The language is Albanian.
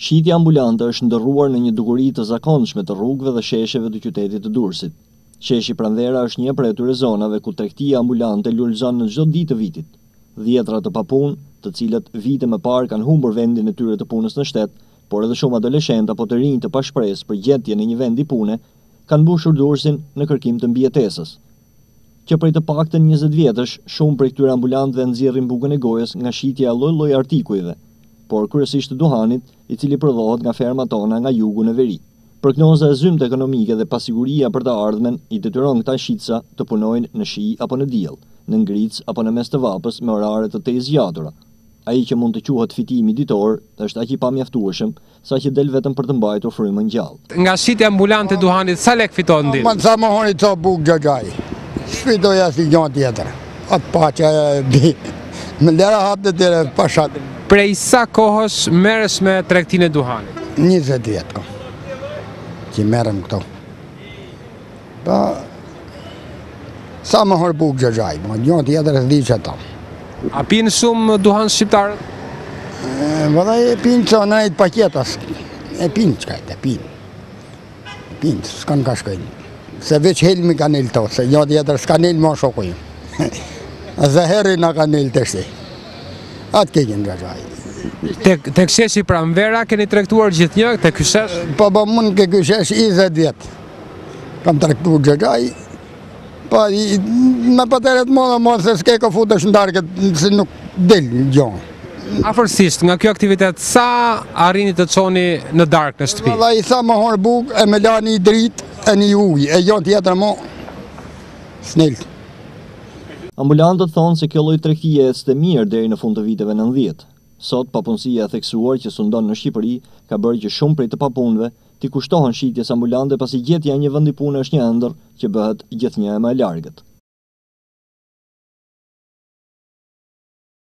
Shitja ambulante është ndërruar në një dukuri të zakonshme të rrugëve dhe shesheve të qytetit të Durrësit. Sheshi Pranvera është një prej atyre zonave ku tregtia ambulante lulëzon në çdo ditë të vitit. Dhjetra të papunë, të cilët vite më parë kanë humbur vendin e tyre të punës në shtet, por edhe shumë adoleshentë apo të rinj të pashpresë për gjetje në një vendi pune, kanë mbushur Durrësin në kërkim të mbijetesës. Që prej të paktën 20 vjetësh, shumë prej këtyre ambulantëve nxjerrin bukën e gojës nga shitja e lloj-lloj artikujve, por kryesisht të duhanit, i cili prodhohet nga fermat tona nga jugu në veri. Prognoza e zymt ekonomike dhe pasiguria për të ardhmen i detyron këta shitsa të punojnë në shi apo në diell, në ngric apo në mes të vapës me orare të tezgjatura. Ai që mund të quhet fitimi ditor është aq i pamjaftueshëm saqë del vetëm për të mbajtur frymën gjallë. Nga shitja ambulante duhanit sa lek fiton diell? Sa më honi ca bukë xhaxhaj. Shfitoja si gjë tjetër. Atë paça di. Më lera hap të tjerë pashat. Prej sa kohës merresh me tregtinë e duhanit? 20 vjet kam. Që merrem këto. Pa sa më hor bukë xhaxhaj, më gjë tjetër di çata. A pinë shumë duhan shqiptarët? Valla e pinë që nëjtë paketas. E pinë që kajtë, e pinë. E pinë, s'kanë ka shkojnë. Se veç helmi ka nilë to, se një tjetër s'ka nilë ma shokujnë. Zaheri nga ka nilë të shti. Atë kekin gjajaj. Tek sheshi Pranvera keni tregtuar gjithë një, tek ky shesh? Po mund ke ky shesh 20 vjetë. Kam tregtuar gjajaj. Pa, me pateret më se s'ke ka futesh ndarket se nuk del gjonë. Afërsisht, nga kjo aktivitet, sa arrini të çoni në darkë në shtëpi? Valla i sa më horë bukë, e me la një dritë, e një ujë, e gjonë tjetër mo, snel. Ambulantët thonë se kjo lloj tregtie ecte mirë deri në fund të viteve 90. Sot, papunësia e theksuar që sundon në Shqipëri ka bërë që shumë prej të papunëve t'i kushtohen shitjes ambulante pasi gjetja e një vendi pune është një ëndër që bëhet gjithnjë e më e largët.